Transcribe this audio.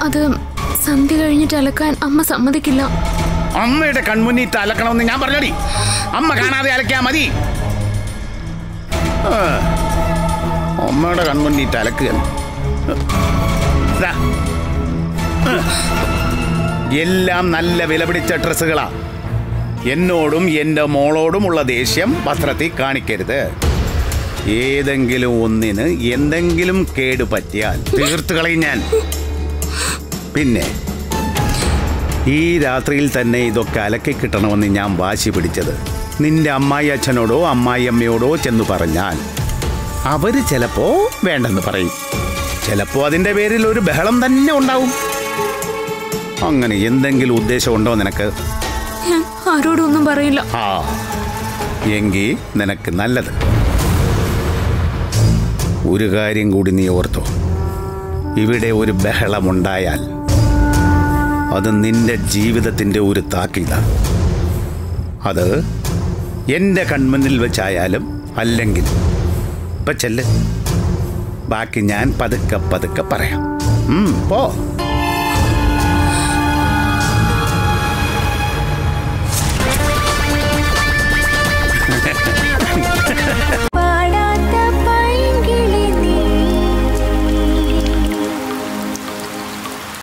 അത് സന്ധ്യ കഴിഞ്ഞിട്ട് അലക്കാൻ അമ്മ സമ്മതിക്കില്ല. അമ്മയുടെ കൺമുന്നിട്ട് അലക്കണമെന്ന് ഞാൻ പറഞ്ഞടി. അമ്മ കാണാതെ അലക്കാ മതി. അമ്മയുടെ കൺമുന്നിട്ട് അലക്കുക. എല്ലാം നല്ല വിലപിടിച്ച ഡ്രസ്സുകളാ. എന്നോടും എൻ്റെ മോളോടുമുള്ള ദേഷ്യം വസ്ത്രത്തിൽ കാണിക്കരുത്. ഏതെങ്കിലും ഒന്നിന് എന്തെങ്കിലും കേട് പറ്റിയാൽ തീർത്തു കളയും ഞാൻ. പിന്നെ ഈ രാത്രിയിൽ തന്നെ ഇതൊക്കെ അലക്കി കിട്ടണമെന്ന് ഞാൻ വാശി പിടിച്ചത് നിന്റെ അമ്മായി അച്ഛനോടോ അമ്മായി അമ്മയോടോ ചെന്ന് പറഞ്ഞാൽ അവര് ചിലപ്പോ വേണ്ടെന്ന് പറയും. ചിലപ്പോ അതിൻ്റെ പേരിൽ ഒരു ബഹളം തന്നെ ഉണ്ടാവും. അങ്ങനെ എന്തെങ്കിലും ഉദ്ദേശമുണ്ടോ നിനക്ക്? ആരോടും ഒന്നും പറയില്ല. എങ്കിൽ നിനക്ക് നല്ലത്. ഒരു കാര്യം കൂടി നീ ഓർത്തോ, ഇവിടെ ഒരു ബഹളമുണ്ടായാൽ അത് നിന്റെ ജീവിതത്തിൻ്റെ ഒരു താക്കീതാണ്. അത് എൻ്റെ കൺമുന്നിൽ വെച്ചായാലും അല്ലെങ്കിൽ ഇപ്പം ചെല്ല്, ബാക്കി ഞാൻ പതുക്കെ പതുക്കെ പറയാം. പോ.